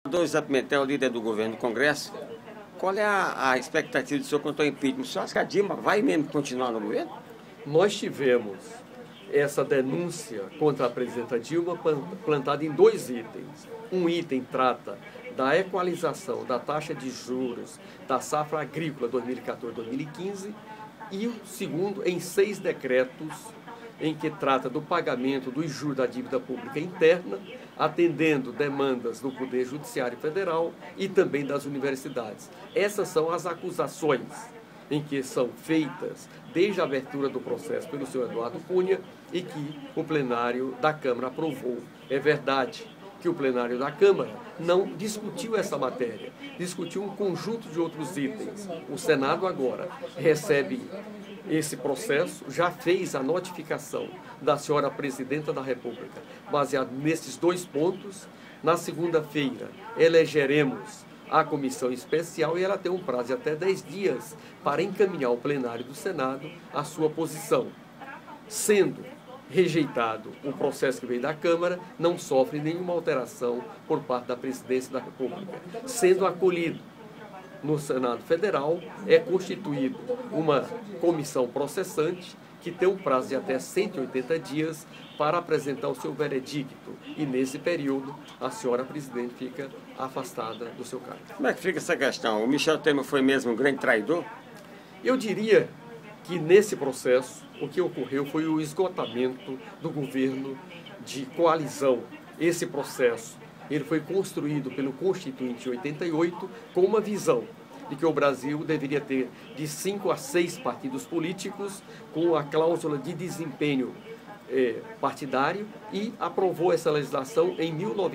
José Pimentel, líder do governo do Congresso, qual é a expectativa do senhor quanto ao impeachment? O senhor acha que a Dilma vai mesmo continuar no governo? Nós tivemos essa denúncia contra a presidenta Dilma plantada em dois itens. Um item trata da equalização da taxa de juros da safra agrícola 2014-2015 e o segundo em 6 decretos em que trata do pagamento dos juros da dívida pública interna, atendendo demandas do Poder Judiciário Federal e também das universidades. Essas são as acusações em que são feitas desde a abertura do processo pelo senhor Eduardo Cunha e que o plenário da Câmara aprovou. É verdade que o plenário da Câmara não discutiu essa matéria, discutiu um conjunto de outros itens. O Senado agora recebe esse processo, já fez a notificação da senhora Presidenta da República, baseado nesses 2 pontos. Na segunda-feira, elegeremos a comissão especial e ela tem um prazo de até 10 dias para encaminhar ao plenário do Senado a sua posição. Sendo rejeitado o processo que veio da Câmara, não sofre nenhuma alteração por parte da Presidência da República. Sendo acolhido no Senado Federal, é constituído uma comissão processante que tem um prazo de até 180 dias para apresentar o seu veredicto. E nesse período, a senhora Presidente fica afastada do seu cargo. Como é que fica essa questão? O Michel Temer foi mesmo um grande traidor? Eu diria que nesse processo, o que ocorreu foi o esgotamento do governo de coalizão. Esse processo ele foi construído pelo Constituinte de 88 com uma visão de que o Brasil deveria ter de 5 a 6 partidos políticos com a cláusula de desempenho partidário e aprovou essa legislação em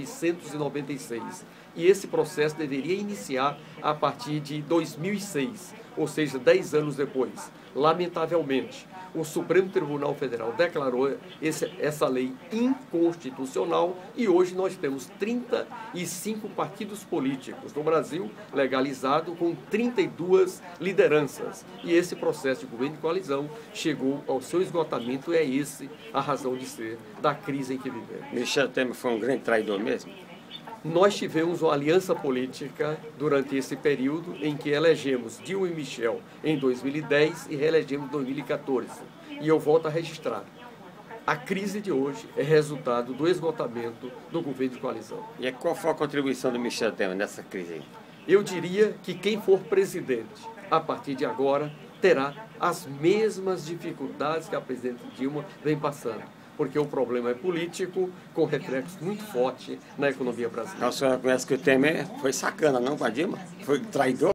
1996. E esse processo deveria iniciar a partir de 2006, ou seja, 10 anos depois. Lamentavelmente, o Supremo Tribunal Federal declarou essa lei inconstitucional e hoje nós temos 35 partidos políticos no Brasil legalizado com 32 lideranças. E esse processo de governo de coalizão chegou ao seu esgotamento e é esse a razão de ser da crise em que vivemos. Michel Temer foi um grande traidor mesmo? Nós tivemos uma aliança política durante esse período em que elegemos Dilma e Michel em 2010 e reelegemos em 2014. E eu volto a registrar. A crise de hoje é resultado do esgotamento do governo de coalizão. E qual foi a contribuição do Michel Temer nessa crise aí? Eu diria que quem for presidente, a partir de agora, terá as mesmas dificuldades que a presidente Dilma vem passando. Porque o problema é político, com reflexo muito forte na economia brasileira. A senhora conhece que o Temer foi sacana, não, com a Dilma? Foi traidor?